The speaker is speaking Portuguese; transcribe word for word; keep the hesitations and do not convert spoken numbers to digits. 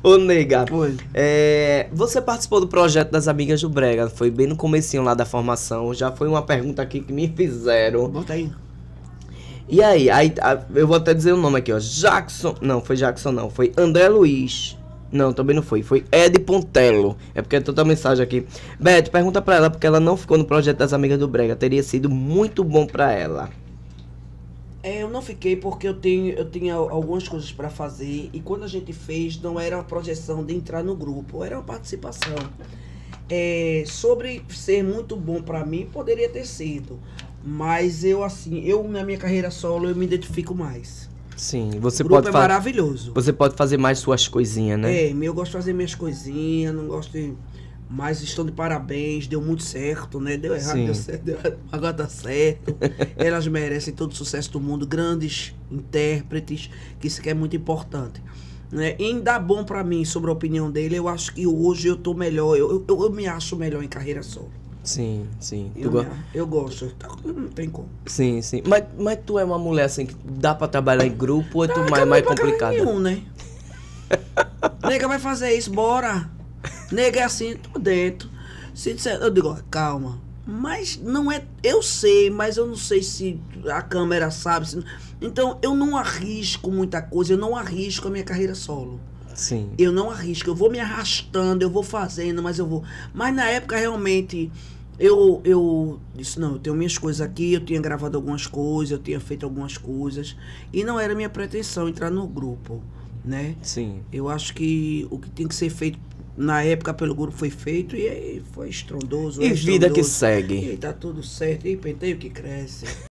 Ô, nega, Oi. é, você participou do projeto das Amigas do Brega, foi bem no comecinho lá da formação, já foi uma pergunta aqui que me fizeram. Bota aí. E aí, aí a- eu vou até dizer o nome aqui, ó, Jackson, não, foi Jackson não, foi André Luiz, não, também não foi, foi Ed Pontello, é porque é toda a mensagem aqui. Beto, pergunta pra ela, porque ela não ficou no projeto das Amigas do Brega, teria sido muito bom pra ela. É, eu não fiquei porque eu tenho eu tinha algumas coisas para fazer e quando a gente fez não era uma projeção de entrar no grupo, era uma participação. É, sobre ser muito bom para mim, poderia ter sido, mas eu assim, eu na minha carreira solo eu me identifico mais. Sim, você O grupo pode é fa- maravilhoso. você pode fazer mais suas coisinhas, né? É, eu gosto de fazer minhas coisinhas, não gosto de. Mas estão de parabéns, deu muito certo, né? Deu errado, Sim. deu certo, deu errado, agora dá certo. Elas merecem todo o sucesso do mundo, grandes intérpretes, que isso aqui é muito importante. Né? E ainda bom pra mim sobre a opinião dele, eu acho que hoje eu tô melhor, eu, eu, eu me acho melhor em carreira solo. Sim, sim. Tu Eu, go- me- eu gosto, não tem como. Sim, sim. Mas, mas tu é uma mulher assim que dá pra trabalhar em grupo ou é tu Ah, mais, acabou mais pra caralho complicada? nenhum, né? Nega vai fazer isso, bora. Nega é assim, tô dentro. Se disser, eu digo, ó, calma. Mas não é. Eu sei, mas eu não sei se a câmera sabe. se- Então eu não arrisco muita coisa, eu não arrisco a minha carreira solo. Sim. Eu não arrisco, eu vou me arrastando, eu vou fazendo, mas eu vou. Mas na época realmente eu, eu disse, não, eu tenho minhas coisas aqui, eu tinha gravado algumas coisas, eu tinha feito algumas coisas. E não era minha pretensão entrar no grupo, né? Sim. Eu acho que o que tem que ser feito na época pelo grupo foi feito e aí foi estrondoso. E é vida que estrondoso. segue. E tá tudo certo. E penteio que cresce.